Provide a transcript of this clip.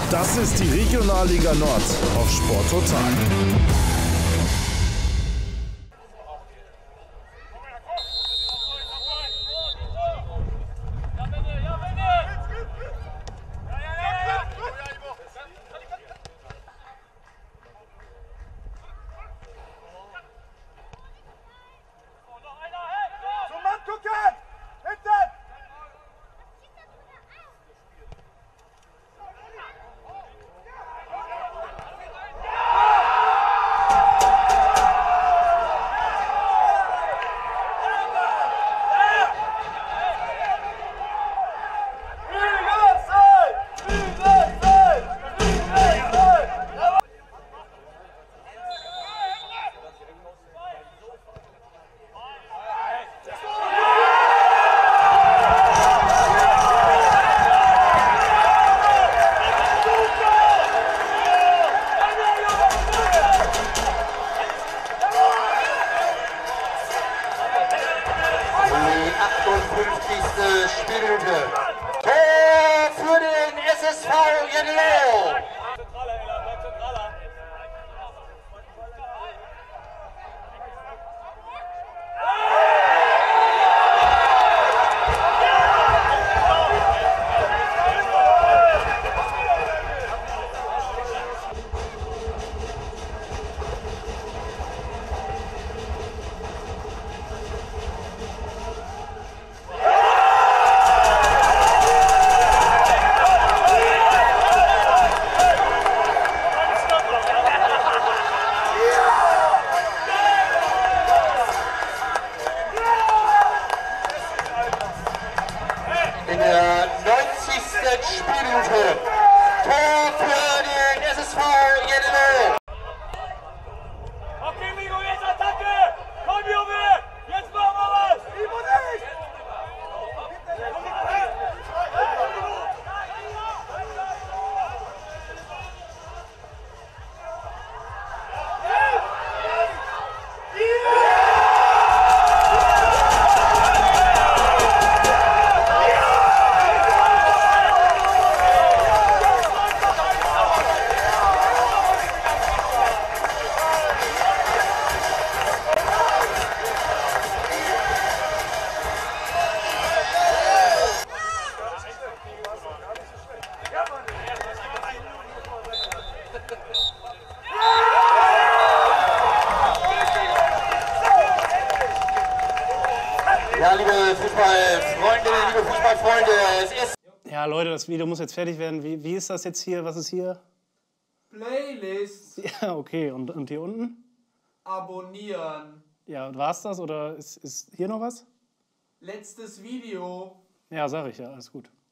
Das ist die Regionalliga Nord auf Sport Total. Spielminute. Tor für den SSV Jeddelo. In der 90. Spielminute. Tor für den SSV Jeddelo. Okay, Migo, jetzt Attacke! Komm, Junge! Jetzt machen wir was! Migo nicht! Ja, liebe Fußballfreunde, liebe Fußballfreunde, es ist... Ja, Leute, das Video muss jetzt fertig werden. Wie ist das jetzt hier? Was ist hier? Playlist. Ja, okay. Und hier unten? Abonnieren. Ja, war's das oder ist hier noch was? Letztes Video. Ja, sag ich ja. Alles gut.